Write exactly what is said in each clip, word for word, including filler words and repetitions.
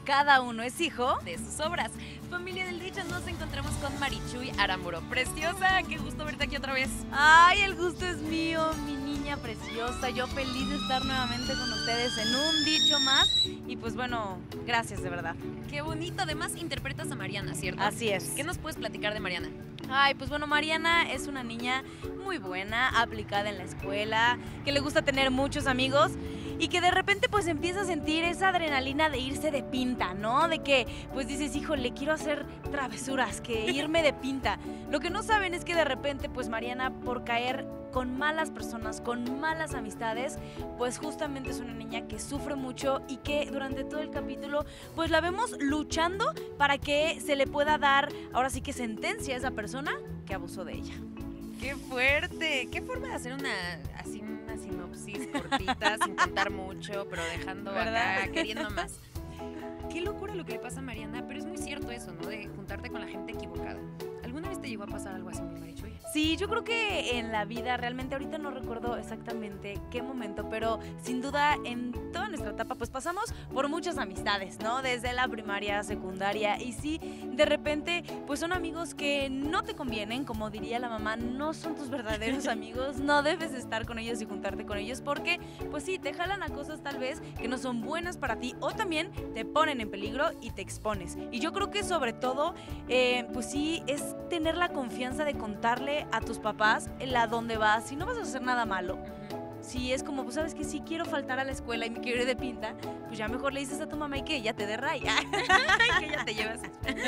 cada uno es hijo de sus obras. Familia del dicho, nos encontramos con Marichuy Aramburu. Preciosa, qué gusto verte aquí otra vez. Ay, el gusto es mío, mi niña preciosa. Yo feliz de estar nuevamente con ustedes en un dicho más. Y pues bueno, gracias de verdad. Qué bonito, además interpretas a Mariana, ¿cierto? Así es. ¿Qué nos puedes platicar de Mariana? Ay, pues bueno, Mariana es una niña muy buena, aplicada en la escuela, que le gusta tener muchos amigos y que de repente pues empieza a sentir esa adrenalina de irse de pinta, ¿no? De que pues dices, híjole, quiero hacer travesuras, que irme de pinta. Lo que no saben es que de repente pues Mariana, por caer con malas personas, con malas amistades, pues justamente es una niña que sufre mucho y que durante todo el capítulo pues la vemos luchando para que se le pueda dar, ahora sí que sentencia a esa persona que abusó de ella. ¡Qué fuerte! ¿Qué forma de hacer una, así, una sinopsis cortita, sin contar mucho, pero dejando ¿verdad? Acá, queriendo más? Qué locura lo que le pasa a Mariana, pero es muy cierto eso, ¿no? De juntarte con la gente equivocada. ¿Alguna vez te llegó a pasar algo así, mi Marichuy? Sí, yo creo que en la vida, realmente ahorita no recuerdo exactamente qué momento, pero sin duda en toda nuestra etapa pues pasamos por muchas amistades, ¿no? Desde la primaria, secundaria, y sí, de repente pues son amigos que no te convienen, como diría la mamá, no son tus verdaderos amigos, no debes estar con ellos y juntarte con ellos porque pues sí, te jalan a cosas tal vez que no son buenas para ti o también te ponen en peligro y te expones. Y yo creo que sobre todo, eh, pues sí, es tener la confianza de contarle a tus papás el a dónde vas, si no vas a hacer nada malo. Si es como, pues sabes que si quiero faltar a la escuela y me quiero ir de pinta, pues ya mejor le dices a tu mamá y que ella te dé raya. Que ella te llevas.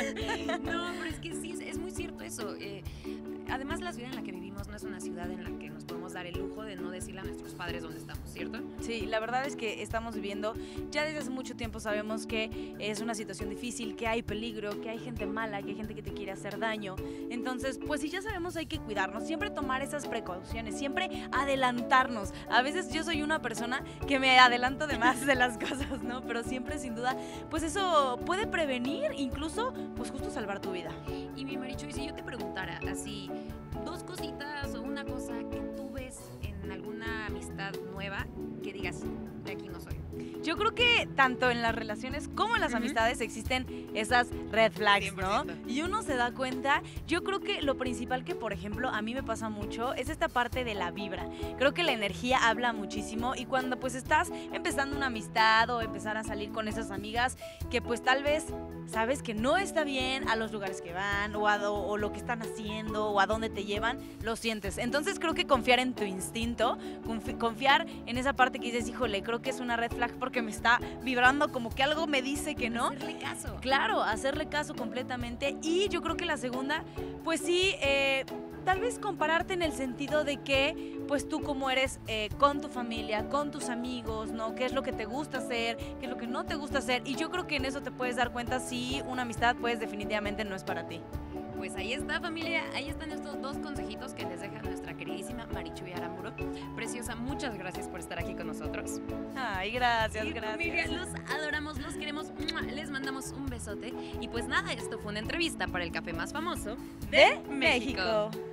No, pero es que sí, es muy cierto eso. Eh, además, la ciudad en la que vivimos no es una ciudad en la que nos podemos dar el lujo de no decirle a nuestros padres dónde estamos, ¿cierto? Sí, la verdad es que estamos viviendo, ya desde hace mucho tiempo sabemos que es una situación difícil, que hay peligro, que hay gente mala, que hay gente que te quiere hacer daño. Entonces, pues si ya sabemos, hay que cuidarnos, siempre tomar esas precauciones, siempre adelantarnos. A veces yo soy una persona que me adelanto de más de las cosas, ¿no? Pero siempre, sin duda, pues eso puede prevenir, incluso, pues justo salvar tu vida. Y mi Marichuy, si yo te preguntara así, dos cositas o una cosa que tú ves en alguna amistad nueva, que digas, de aquí no soy. Yo creo que tanto en las relaciones como en las uh-huh. amistades existen esas red flags, cien por ciento. ¿No? Y uno se da cuenta, yo creo que lo principal que, por ejemplo, a mí me pasa mucho es esta parte de la vibra. Creo que la energía habla muchísimo y cuando pues estás empezando una amistad o empezar a salir con esas amigas que pues tal vez sabes que no está bien a los lugares que van o, a, o, o lo que están haciendo o a dónde te llevan, lo sientes. Entonces creo que confiar en tu instinto, confi- confiar en esa parte que dices, híjole, creo que es una red flag porque me está vibrando como que algo me dice que no. Hacerle caso. Claro, hacerle caso completamente. Y yo creo que la segunda, pues sí, eh, tal vez compararte en el sentido de que pues tú como eres eh, con tu familia, con tus amigos, ¿no? ¿Qué es lo que te gusta hacer? ¿Qué es lo que no te gusta hacer? Y yo creo que en eso te puedes dar cuenta si una amistad pues definitivamente no es para ti. Pues ahí está, familia, ahí están estos dos consejitos que les deja nuestra queridísima Marichuy Aramburu. Preciosa, muchas gracias por estar aquí con nosotros. Ay, gracias, sí, gracias. Familia, los adoramos, los queremos, les mandamos un besote. Y pues nada, esto fue una entrevista para el café más famoso de, de México. México.